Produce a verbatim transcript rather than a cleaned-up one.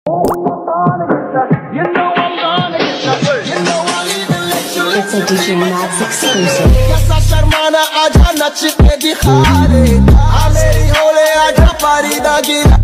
It's a D J Max exclusive. शर्माना आजा नच के दिखा रे, आ मेरी होले आजा पारी दा गिरा